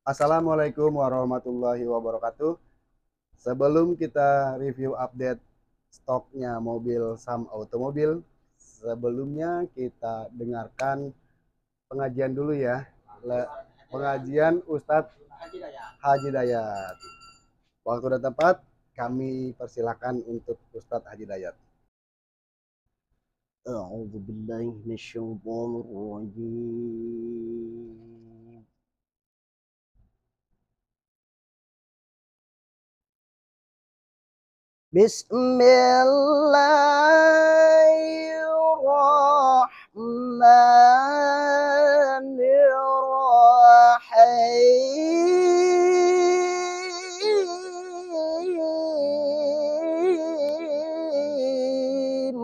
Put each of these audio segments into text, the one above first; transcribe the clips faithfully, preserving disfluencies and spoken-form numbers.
Assalamualaikum warahmatullahi wabarakatuh. Sebelum kita review update stoknya mobil Sam Automobil, sebelumnya kita dengarkan pengajian dulu ya. Pengajian Ustadz Haji Dayat. Waktu dan tempat kami persilakan untuk Ustadz Haji Dayat. A'udzu billahi minasyaitonir rajim. Bismillahirrahmanirrahim.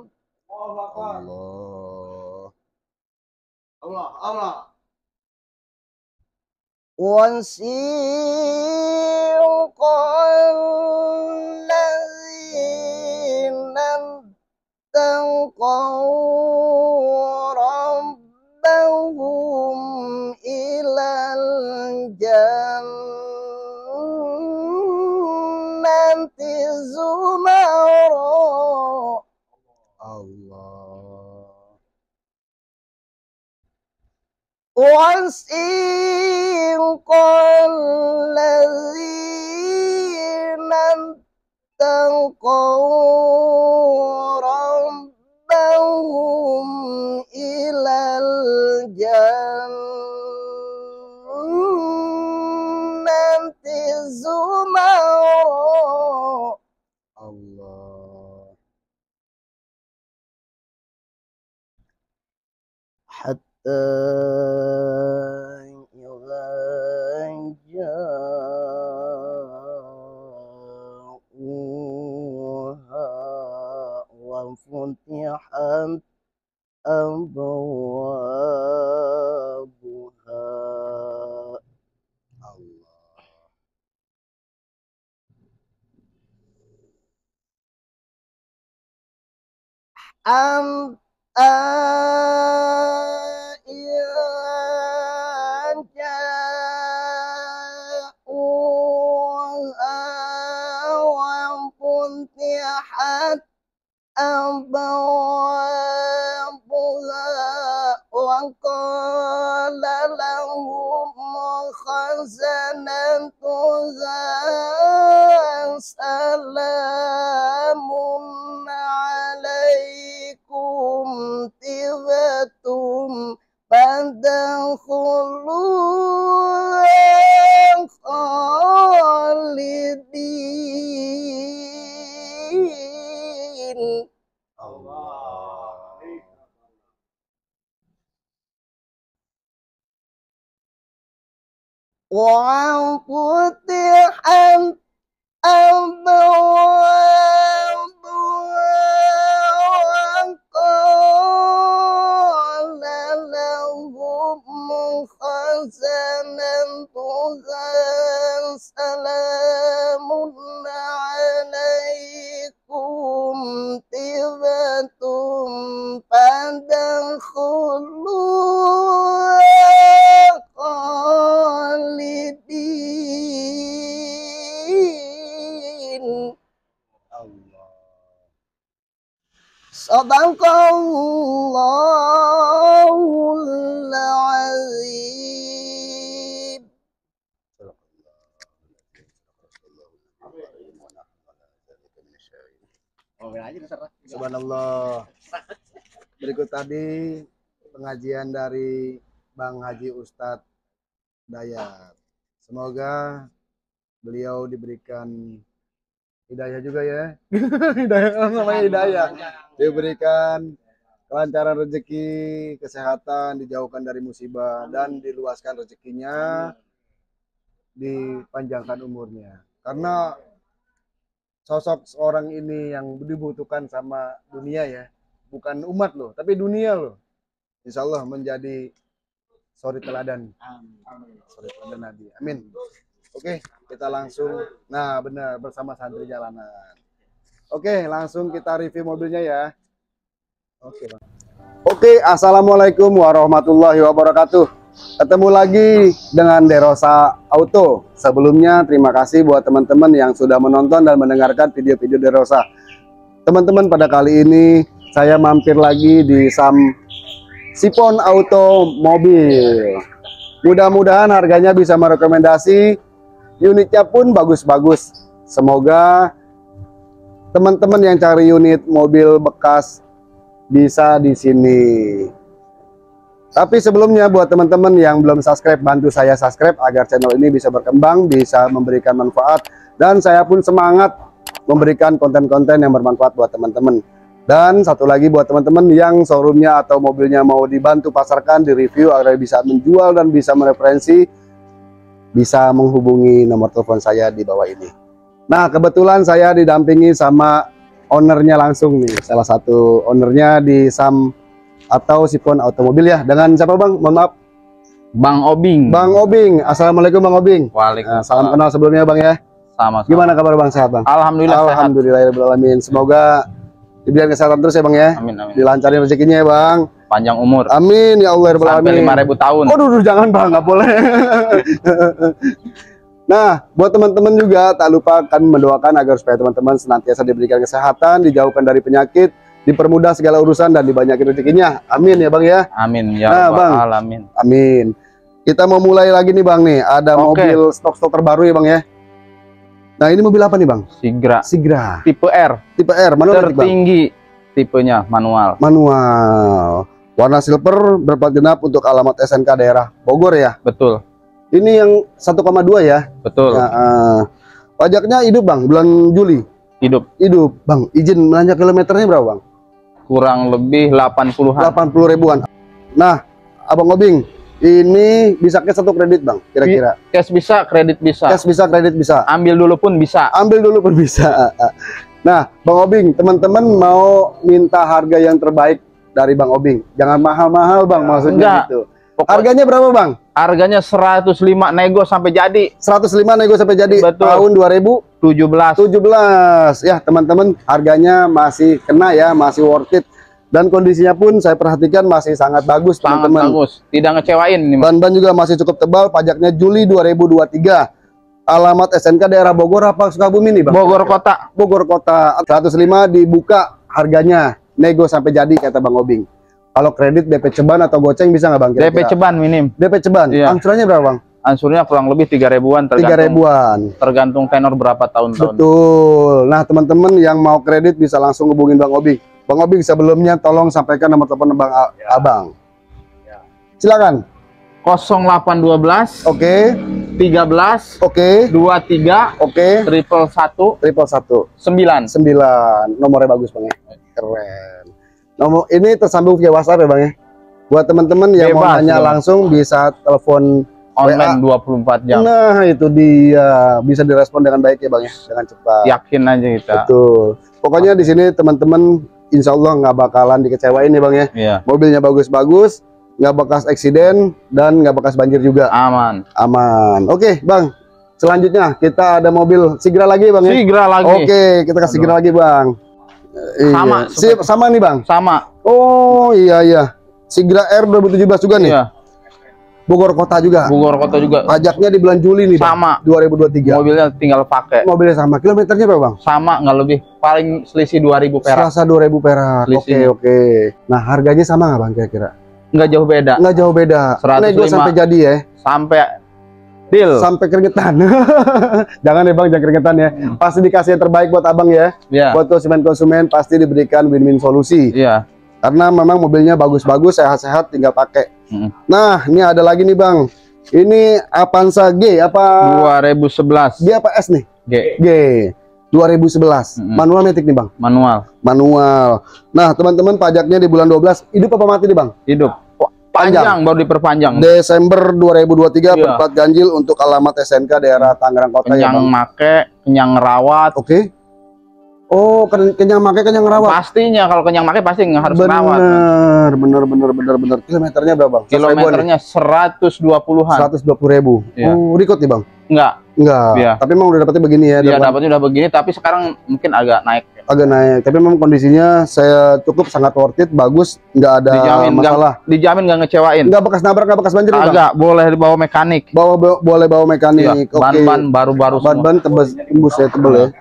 Allah. Allah, Allah. وَسِيقَ الَّذِينَ اتَّقَوْا رَبَّهُمْ إِلَى الْجَنَّةِ زُمَرًا. Allah. وَسِيقَ الَّذِينَ اتَّقَوْا رَبَّهُمْ إِلَى الْجَنَّةِ زُمَرًا. Allah. حتى إذا جاءوها وفتحت أبوابها Allah. أم وفتحت أبوابها وقال لهم خزنتها سلام عليكم طبتم فادخلوها خالدين. Allah. وفتحت أبوابها وقال لهم خزنتها سلام عليكم طبتم فادخلوها خالدين. Allah. Sadaqallahul azim. Subhanallah. Berikut tadi pengajian dari Bang Haji Ustadz Dayat. Semoga beliau diberikan hidayah juga ya. Hidayah namanya hidayah. Diberikan kelancaran rezeki, kesehatan, dijauhkan dari musibah dan diluaskan rezekinya, dipanjangkan umurnya. Karena sosok seorang ini yang dibutuhkan sama dunia ya, bukan umat loh, tapi dunia loh. Insya Allah menjadi suri teladan. Suri teladan Nabi. Amin. Oke, kita langsung. Nah, benar, bersama santri jalanan. Oke, langsung kita review mobilnya ya. Oke, Bang. Oke, assalamualaikum warahmatullahi wabarakatuh. ketemu lagi dengan Derosa Auto. Sebelumnya terima kasih buat teman-teman yang sudah menonton dan mendengarkan video-video Derosa. Teman-teman, pada kali ini saya mampir lagi di Sam Sipon Auto Mobil. Mudah-mudahan harganya bisa merekomendasi, unitnya pun bagus-bagus. Semoga teman-teman yang cari unit mobil bekas bisa di sini. Tapi sebelumnya buat teman-teman yang belum subscribe, bantu saya subscribe agar channel ini bisa berkembang, bisa memberikan manfaat, dan saya pun semangat memberikan konten-konten yang bermanfaat buat teman-teman. Dan satu lagi buat teman-teman yang showroomnya atau mobilnya mau dibantu pasarkan, di review agar bisa menjual dan bisa mereferensi, bisa menghubungi nomor telepon saya di bawah ini. Nah, kebetulan saya didampingi sama ownernya langsung nih, salah satu ownernya di Sam atau Sipon Automobil ya. Dengan siapa bang? Mohon maaf. Bang Obing. Bang Obing. Assalamualaikum Bang Obing. Waalaikumsalam. Nah, salam kenal sebelumnya bang ya. Sama-sama. Gimana kabar bang? Sehat bang? Alhamdulillah. Alhamdulillahirobbilalamin. Semoga diberikan kesehatan terus ya bang ya. Amin, amin. Dilancarin rezekinya ya bang. Panjang umur. Amin ya Allah. Sampai lima ribu tahun. Oh duh, jangan bang, nggak boleh. Nah, buat teman-teman juga tak lupa kami mendoakan agar supaya teman-teman senantiasa diberikan kesehatan, dijauhkan dari penyakit, dipermudah segala urusan, dan dibanyakin rezekinya. Amin ya bang ya. Amin ya Nah, Rabbal Bang. Alamin. Amin. Kita mau mulai lagi nih bang nih. Ada Oke. mobil stok-stok terbaru ya bang ya. Nah ini mobil apa nih bang? Sigra. Sigra. Tipe R. Tipe R. Manual bang? Tertinggi tipenya manual. Manual. Warna silver, berplat genap untuk alamat S N K daerah Bogor ya. Betul. Ini yang satu koma dua ya. Betul. Ya, uh, pajaknya hidup bang, bulan Juli. Hidup. Hidup bang. Izin menanjak kilometernya berapa bang? Kurang lebih delapan puluhan. delapan puluh ribuan. Nah, Abang Obing, ini bisa cash atau kredit bang? Kira-kira? Cash bisa, kredit bisa. Cash bisa, kredit bisa. Ambil dulu pun bisa. Ambil dulu pun bisa. Nah, Bang Obing, teman-teman mau minta harga yang terbaik dari Bang Obing. Jangan mahal-mahal bang, maksudnya Enggak. gitu. Pokoknya Harganya berapa bang? harganya seratus lima nego sampai jadi. seratus lima nego sampai jadi. Betul. Tahun dua ribu tujuh belas. tujuh belas. Ya teman-teman, harganya masih kena ya, masih worth it. Dan kondisinya pun saya perhatikan masih sangat bagus Sangat teman-teman. bagus. Tidak ngecewain ini. Ban-ban juga masih cukup tebal. Pajaknya Juli dua ribu dua puluh tiga. Alamat S N K daerah Bogor apa Sukabumi nih bang? Bogor kota. Bogor kota. Seratus lima dibuka harganya. Nego sampai jadi kata Bang Obing. Kalau kredit D P ceban atau goceng bisa nggak bang? D P Kira-kira? ceban minim. D P ceban. Iya. Angsurannya berapa bang? Ansurnya kurang lebih tiga ribuan Tiga tergantung ribuan. tergantung tenor berapa tahun-tahun. Betul. Nah teman-teman yang mau kredit bisa langsung hubungin Bang Obing. Bang Obing sebelumnya tolong sampaikan nomor telepon Bang A- Ya. Abang. Ya. Silakan. nol delapan dua belas Oke. tiga belas Oke. dua tiga Oke. triple satu Triple satu. sembilan. Sembilan. Nomornya bagus bang ya. Keren. Nomor ini tersambung via WhatsApp ya bang ya. Buat teman-teman yang mau Bebas, nanya bang. langsung bisa telepon Online W A. dua puluh empat jam. Nah itu dia, bisa direspon dengan baik ya bang ya, dengan cepat. Yakin aja kita. Betul. Pokoknya di sini teman-teman insya Allah nggak bakalan dikecewain ya bang ya. Iya. Mobilnya bagus-bagus, nggak bekas eksiden dan nggak bekas banjir juga. Aman. Aman. Oke bang, selanjutnya kita ada mobil Sigra lagi bang ya. Sigra lagi. Oke, kita kasih Sigra lagi bang. Eh, Sama, iya. Sip, sama nih bang. Sama. Oh iya iya. Sigra R dua ribu tujuh belas juga nih. Iya. Bogor kota juga. Bogor kota juga. Pajaknya di bulan Juli nih bang. Sama. dua ribu dua puluh tiga. Mobilnya tinggal pakai. Mobilnya sama. Kilometernya berapa bang? Sama nggak lebih. Paling selisih dua ribu perak. Selasa dua ribu perak. Oke Selisihnya. oke. Nah harganya sama nggak bang kira-kira? Nggak jauh beda. Nggak jauh beda. seratus lima. Nego sampai jadi ya. Sampai deal. Sampai keringetan. Jangan ya bang, jangan keringetan ya. Pasti dikasih yang terbaik buat abang ya. Iya. Buat konsumen-konsumen pasti diberikan win-win solusi. Iya. Karena memang mobilnya bagus-bagus, sehat-sehat, tinggal pakai. Mm. Nah ini ada lagi nih bang. Ini Avanza G apa? dua ribu sebelas. G apa S nih? G. G. dua ribu sebelas. Mm-mm. Manual matic nih bang. Manual. Manual. Nah teman-teman pajaknya di bulan dua belas. Hidup apa mati nih bang? Hidup. Wah, Panjang. Panjang baru diperpanjang. Desember dua ribu dua puluh tiga. Iya. Berplat ganjil untuk alamat S N K daerah Tangerang Kota ya Kenyang bang. make, kenyang rawat. Oke. Oh, ken- kenyang make kenyang rawat. Pastinya kalau kenyang make pasti nggak harus rawat. Bener, bener, bener, bener, bener. Kilometernya berapa bang? Kilometernya seratus dua puluhan. Seratus dua puluh ribu. Iya. Oh, record nih bang? Enggak. Enggak. Iya. Tapi emang udah dapetnya begini ya? Dia dapat- dapatnya udah begini tapi sekarang mungkin agak naik. agak naik. Tapi memang kondisinya saya cukup sangat worth it, bagus, nggak ada Dijamin masalah. nggak, dijamin nggak ngecewain. Nggak bekas nabrak, nggak bekas banjir, Bang? Agak boleh dibawa mekanik. Bawa, bawa boleh bawa mekanik. Iya, Oke. ban-ban baru-baru semua. Ban-ban tebas tembus ya, tebel ya.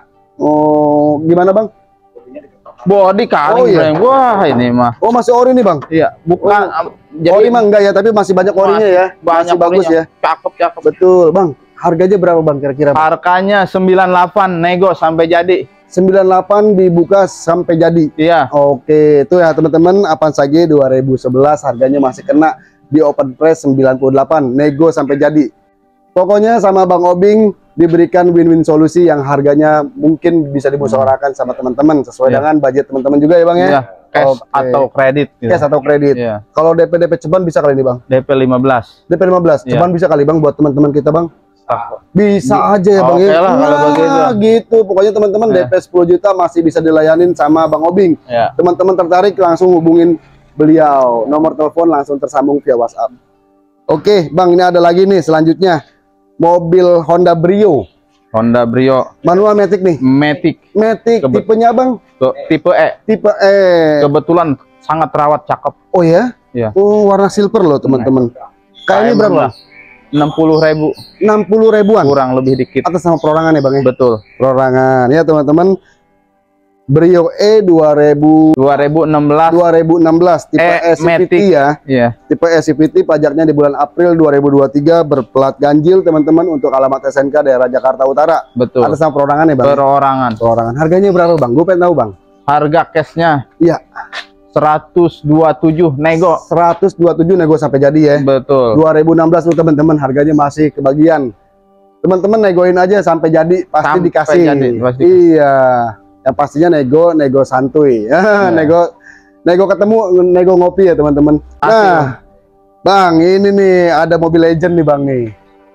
Oh, gimana, Bang? Body Oh, kaling, iya. Bang. Wah, ini mah. Oh, masih ori nih, Bang? Iya, bukan. Oh, jadi ori mah enggak ya, tapi masih banyak orinya masih ya. banyak Masih bagus orinya. ya. Cakep, cakep. Betul, Bang. Harganya berapa, Bang, kira-kira? Bang? Harganya sembilan puluh delapan nego sampai jadi. sembilan puluh delapan dibuka sampai jadi. Iya. Oke, itu ya teman-teman, Avanza G dua ribu sebelas harganya masih kena di open price sembilan puluh delapan, nego sampai jadi. Pokoknya sama Bang Obing diberikan win-win solusi yang harganya mungkin bisa dimusyawarahkan sama teman-teman sesuai Iya. dengan budget teman-teman juga ya, Bang ya. Iya, cash Oke. atau kredit gitu. Cash atau kredit. Iya. Kalau D P D P ceban bisa kali ini, Bang. D P lima belas. D P lima belas Iya. ceban bisa kali, Bang, buat teman-teman kita, Bang. Bisa aja ya, Bang. Oke ya. lah kalau Nah, begitu. gitu. Pokoknya teman-teman Iya. D P sepuluh juta masih bisa dilayanin sama Bang Obing. Ya. Teman-teman tertarik langsung hubungin beliau. Nomor telepon langsung tersambung via WhatsApp. Oke, Bang, ini ada lagi nih selanjutnya. Mobil Honda Brio. Honda Brio Manual Matic nih. Matic Matic Kebet- tipenya, Bang? ke tipe E. Tipe E. Kebetulan sangat rawat, cakep. Oh ya? Iya. Oh, warna silver loh, teman-teman. Kayak ini berapa, Bang? enam puluh ribu enam puluh ribuan. kurang lebih dikit. Atas sama perorangan ya, Bang ya? Betul. Perorangan. Ya, teman-teman. Brio E dua ribu dua ribu enam belas. dua ribu enam belas tipe E E C V T Matic. ya. Iya. Tipe E C V T pajaknya di bulan April dua ribu dua puluh tiga, berplat ganjil teman-teman, untuk alamat S N K daerah Jakarta Utara. Betul. Atas nama perorangan ya, Bang? Perorangan. Perorangan. Harganya berapa, Bang? Gue pengen tahu, Bang. Harga cashnya Iya. seratus dua puluh tujuh nego. seratus dua puluh tujuh nego sampai jadi ya. Betul. dua ribu enam belas tuh teman-teman, harganya masih kebagian. Teman-teman negoin aja sampai jadi, pasti Sampai dikasih. jadi, pasti. Iya. Yang pastinya nego, nego santuy. Iya. nego nego ketemu, nego ngopi ya, teman-teman. Pasti, Nah, Bang, ini nih ada mobil legend nih, Bang nih.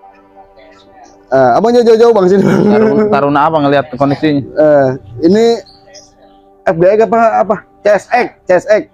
Uh, abang jauh-jauh, Bang, sini, Bang. Taruna, taruna apa ngelihat kondisinya? Eh, ini F G X apa apa? C S X, C S X.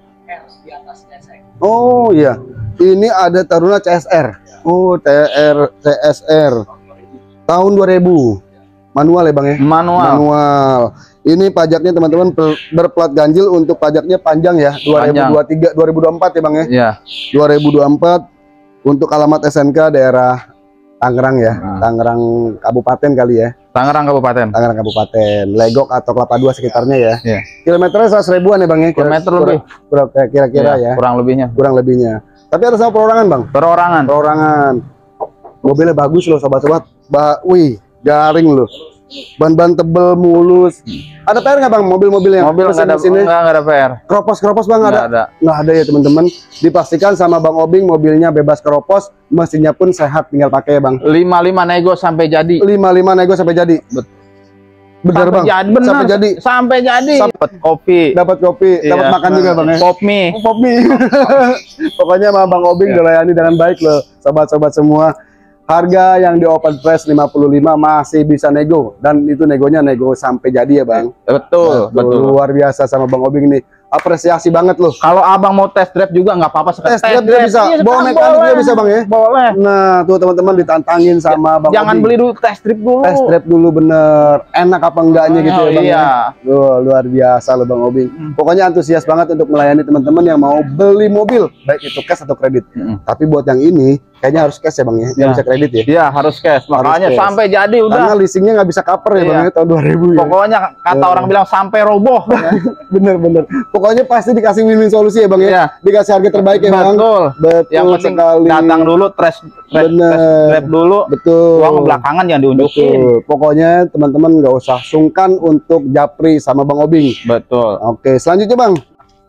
Oh iya, ini ada Taruna C S R. Oh, T R C S R. Tahun dua ribu. Manual ya, Bang ya? Manual. Manual. Ini pajaknya teman-teman ber- berplat ganjil, untuk pajaknya panjang ya, dua ribu dua puluh tiga dua ribu dua puluh empat ya, Bang ya? Iya. dua ribu dua puluh empat, untuk alamat S N K daerah Tangerang ya. Hmm. Tangerang Kabupaten kali ya. Tangerang Kabupaten. Tangerang Kabupaten, Legok atau Kelapa Dua sekitarnya ya. Iya. Kilometernya seratus ribuan ya, Bang ya? Kira- Kilometer kurang- lebih. kurang- Kira-kira Iya, ya, kurang lebihnya. kurang lebihnya. Tapi ada sama perorangan, Bang. Perorangan. Perorangan. Mobilnya bagus loh, sobat-sobat. Ba wih, garing loh. Ban-ban tebel, mulus. Ada P R nggak, Bang? Mobil-mobil yang Mobil nggak ada, mesin-mesinnya? nggak nggak ada P R. Keropos-keropos, Bang, Nggak ada? ada. Nggak ada ya, teman-teman. Dipastikan sama Bang Obing, mobilnya bebas keropos, mesinnya pun sehat, tinggal pakai ya, Bang. lima puluh lima nego sampai jadi. lima puluh lima nego sampai jadi. Bet- Bener, Sampai Bang. jadi, bener. Sampai jadi. Sampai jadi. Sam- Dapat kopi. Dapat kopi, dapat Iya. makan juga, Bang ya. Pop mie. Pop mie. Pokoknya sama Bang Obing Iya. dilayani dengan baik loh, sobat-sobat semua. Harga yang di open price lima puluh lima masih bisa nego, dan itu negonya nego sampai jadi ya, Bang. Betul, betul. Luar biasa sama Bang Obing nih. Apresiasi banget loh. Kalau abang mau test drive juga nggak apa-apa. Test drive dia bisa, Iya, bawa sekarang mekanik dia boleh. bisa, Bang ya. Boleh. Nah, tuh teman-teman ditantangin sama Bang Jangan Obing. beli dulu test drive dulu. Test drive dulu, bener. Enak apa enggaknya gitu ya, Bang. Iya. Ya? Tuh, luar biasa loh Bang Obing. Hmm. Pokoknya antusias banget untuk melayani teman-teman yang mau beli mobil, baik itu cash atau kredit. Mm. Tapi buat yang ini kayaknya harus cash ya, Bang ya. Nggak Ya. bisa kredit ya. Iya, harus cash. Makanya cash. sampai jadi Karena udah. leasingnya nggak bisa cover ya, Iya. Bang ya, tahun dua ribu ya. Pokoknya kata Iya. orang bilang sampai roboh. Bener-bener. Pokoknya pasti dikasih win-win solusi ya, Bang ya. Iya. Dikasih harga terbaik ya, Bang. Betul. Betul Yang penting sekali. datang dulu, test test, Bener. test drive dulu. Betul. Uang belakangan yang diunjukin. Betul. Pokoknya teman-teman nggak usah sungkan untuk japri sama Bang Obing. Betul. Oke, selanjutnya, Bang.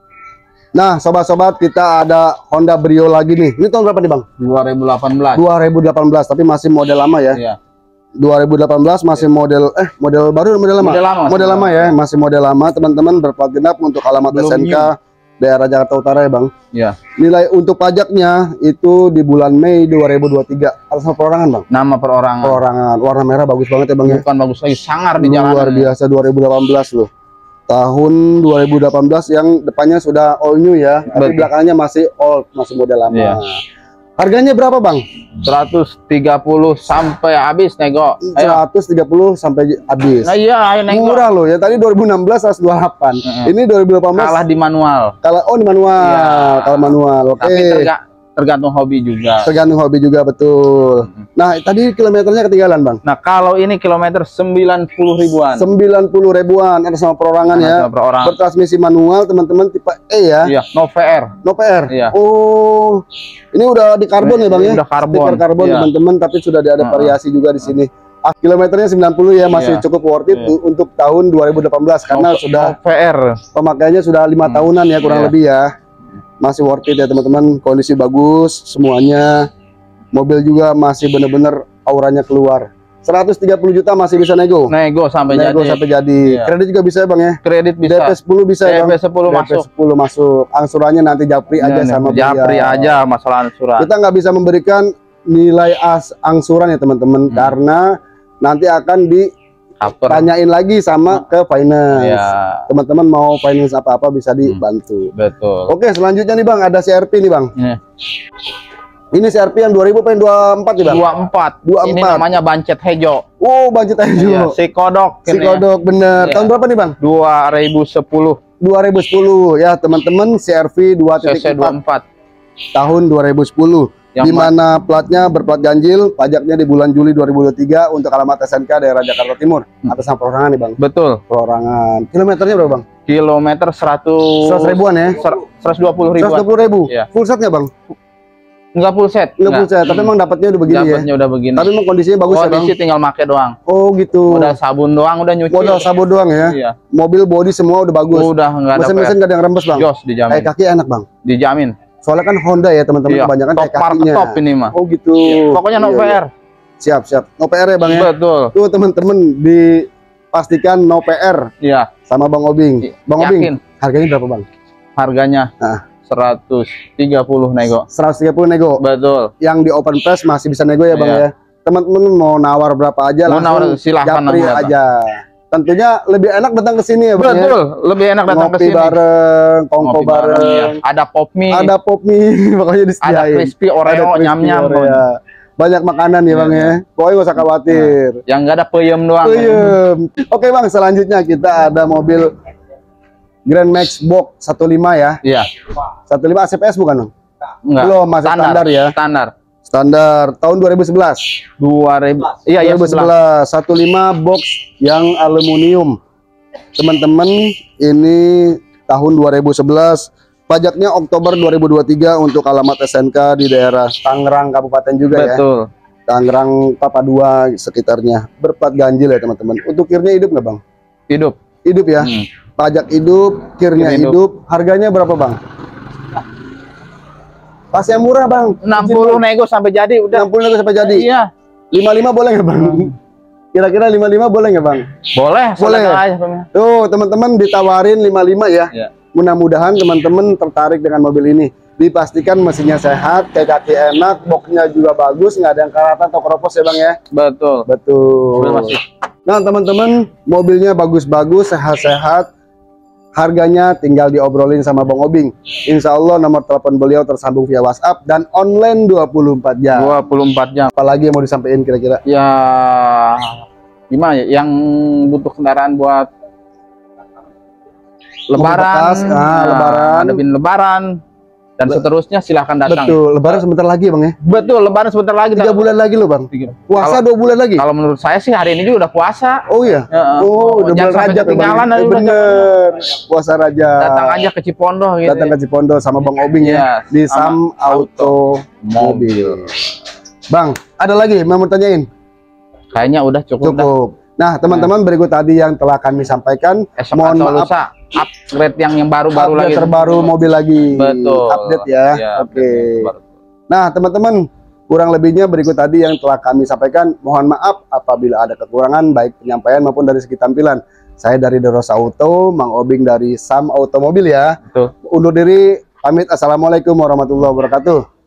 Nah, sobat-sobat, kita ada Honda Brio lagi nih. Ini tahun berapa nih, Bang? dua ribu delapan belas. dua ribu delapan belas, tapi masih model lama ya. Iya. dua ribu delapan belas masih model eh model baru atau model lama? Model lama, Model lama ya, masih model lama, teman-teman, berplat genap untuk alamat Belum S N K daerah Jakarta Utara ya, Bang. Iya. Nilai untuk pajaknya itu di bulan Mei dua ribu dua puluh tiga. Atas nama perorangan, Bang. Nama perorangan. Perorangan warna merah bagus banget ya, Bang ya. Bukan bagus lagi, sangar di jalanan. Luar biasa, dua ribu delapan belas loh. Tahun dua ribu delapan belas yang depannya sudah all new ya, tapi Betul. belakangnya masih old, masih model lama. Iya. Harganya berapa, Bang? seratus tiga puluh sampai habis nego. Ayo. seratus tiga puluh sampai habis. Nah, iya, ayo nego. Murah loh ya. Tadi dua ribu enam belas seratus dua puluh delapan. Mm-hmm. Ini dua ribu delapan belas Kalah di manual. Kalau oh di manual, Iya. kalau manual. Oke. Tapi terga- tergantung hobi juga. Tergantung hobi juga betul. Mm-hmm. Nah, tadi kilometernya ketinggalan, Bang. Nah, kalau ini kilometer sembilan puluh ribuan. sembilan puluh ribuan ada sama perorangan Ada ya. sama perorangan. Bertransmisi manual, teman-teman, tipe E ya. Iya, no V R. No P R. Iya. Oh, ini udah di karbon ya, Bang ya? Udah karbon. Stiker karbon, Iya. teman-teman, tapi sudah ada Uh-uh. variasi juga di sini. Ah, kilometernya sembilan puluh ya, masih Iya. cukup worth it Iya. untuk tahun dua ribu delapan belas karena No- sudah no V R. pemakaiannya sudah lima Hmm. tahunan ya kurang Iya. lebih ya. Masih worth it ya, teman-teman. Kondisi bagus semuanya. Mobil juga masih bener-bener auranya keluar. seratus tiga puluh juta masih bisa nego. Nego sampai Nego jadi. sampai jadi. Iya. Kredit juga bisa ya, Bang ya. Kredit D P bisa. sepuluh bisa ya, D P Bang. sepuluh D P masuk. sepuluh masuk. Angsurannya nanti japri aja Nah, sama japri beliau. aja masalah angsuran. Kita nggak bisa memberikan nilai as angsuran ya, teman-teman, Hmm. karena nanti akan Cover. ditanyain lagi sama ke finance. Iya, Teman-teman mau finance apa-apa bisa dibantu. betul. Oke, selanjutnya nih, Bang, ada C R P nih, Bang. Ini Ini C R P yang dua ribu apa yang dua puluh empat nih, Bang? dua puluh empat. dua puluh Ini empat. namanya bancet hejo. Oh, budget Iya, aja. si kodok. Si kodok bener. Iya. Tahun berapa nih, Bang? dua ribu sepuluh. dua ribu sepuluh ya, teman-teman. C R V dua C C dua puluh empat empat. tahun dua ribu sepuluh. Yang Di mana platnya berplat ganjil, pajaknya di bulan Juli dua ribu dua puluh tiga untuk alamat S N K daerah Jakarta Timur. Hmm. Atas nama perorangan nih, Bang. Betul. Perorangan. Kilometernya berapa, Bang? Kilometer seratus. seratus ribuan ya? seratus dua puluh seratus ribuan. dua puluh ribu. Iya. Full set nggak, Bang? Enggak full set. Nggak full set, tapi emang dapatnya udah begini Dapatnya ya. udah begini. Tapi emang kondisinya bagus ya, Bang. Kondisi tinggal make doang. Oh, gitu. Udah sabun doang, udah nyuci. Modal sabun doang ya. Iya. Mobil body semua udah bagus. Udah enggak ada Mesin-mesin P R. nggak ada yang rembes, Bang. Jos dijamin. Kayak kaki enak, Bang. Dijamin. Soalnya kan Honda ya, teman-teman, Iya. kebanyakan Top kayak market kakinya. top ini mah. Oh, gitu. Iya. Pokoknya no Iya, P iya. R. Siap, siap. No P R ya, Bang ya. Betul. Tuh, teman-teman, dipastikan no P R Iya. sama Bang Obing. Bang Obing, Yakin. harganya berapa, Bang? Harganya Ah. seratus tiga puluh nego. seratus tiga puluh nego. Betul. Yang di open press masih bisa nego ya, Bang Iya. ya. Teman-teman mau nawar berapa aja Mau langsung nawar, silahkan japri nawar, Bang. aja. Tentunya lebih enak datang ke sini ya, Bang ya. Betul. Lebih enak datang ke Ngopi sini. bareng, kongko Ngopi bareng. ya. Ada pop mie, Ada pop mie, pokoknya ada disediain. crispy Ada Oreo, crispy nyam-nyam. Oreo. Banyak makanan ya, Iya, Bang ya. iya. Pokoknya gak usah khawatir. Yang enggak ada peyem doang. Peyem. Oke, Bang, selanjutnya kita ada mobil Grand Max Box satu lima ya. Iya. satu lima A C P S bukan, Bang? Enggak. Belum, masih standar ya. Standar. Standar tahun dua ribu sebelas. dua ribu. Iya, iya, dua ribu sebelas. satu lima box yang aluminium. Teman-teman, ini tahun dua ribu sebelas. Pajaknya Oktober dua ribu dua puluh tiga untuk alamat S N K di daerah Tangerang Kabupaten juga ya. Betul. Tangerang Papa dua sekitarnya. Berplat ganjil ya, teman-teman. Untuk kirnya hidup nggak, Bang? Hidup. Hidup ya. Hmm. Pajak hidup, kirnya Kir hidup. hidup. Harganya berapa, Bang? Pas yang murah, Bang. enam puluh nego sampai jadi udah. enam puluh sampai jadi. Iya. lima puluh lima boleh nggak, Bang? Kira-kira lima puluh lima boleh nggak, Bang? Boleh, Boleh. silakan aja, Bang. Tuh, teman-teman ditawarin lima puluh lima ya. Iya. Mudah-mudahan teman-teman tertarik dengan mobil ini. Dipastikan mesinnya sehat, kayak kaki enak, boxnya juga bagus, nggak ada yang karatan atau keropos ya, Bang ya. Betul. Betul. Mobil masih. Nah, teman-teman, mobilnya bagus-bagus, sehat-sehat. Harganya tinggal diobrolin sama Bang Obing. Insya Allah nomor telepon beliau tersambung via WhatsApp dan online dua puluh empat jam. dua puluh empat jam. Apalagi yang mau disampaikan kira-kira? Ya gimana ya? Yang butuh kendaraan buat lebaran, bekas, ah, nah, lebaran. ngadepin lebaran dan Be- seterusnya silahkan datang. Betul. Lebaran sebentar lagi, Bang ya. Betul, lebaran sebentar lagi. Tiga bulan lagi loh, Bang. Puasa dua bulan lagi. Kalau menurut saya sih hari ini juga udah puasa. Oh iya. Ya, Oh, udah jangan bulan sampai Rajab ya, Bang. ketinggalan Eh, dari bulan bener. Puasa Rajab. Datang aja ke Cipondo gitu. Datang ke Cipondo sama Bang Obing ya. Iya, Di sama Sam Auto Mobil. Bang, ada lagi mau tanyain? Kayaknya udah cukup. dah. Cukup. Nah, teman-teman, berikut tadi yang telah kami sampaikan. S M A Mohon maaf, Solusa upgrade yang yang baru-baru update lagi. terbaru mobil lagi. Betul. Update ya. Iya, Oke. update terbaru. Nah, teman-teman, kurang lebihnya berikut tadi yang telah kami sampaikan. Mohon maaf apabila ada kekurangan baik penyampaian maupun dari segi tampilan. Saya dari Deros Auto, Mang Obing dari Sam Automobil ya. Betul. Undur diri, pamit. Assalamualaikum warahmatullahi wabarakatuh.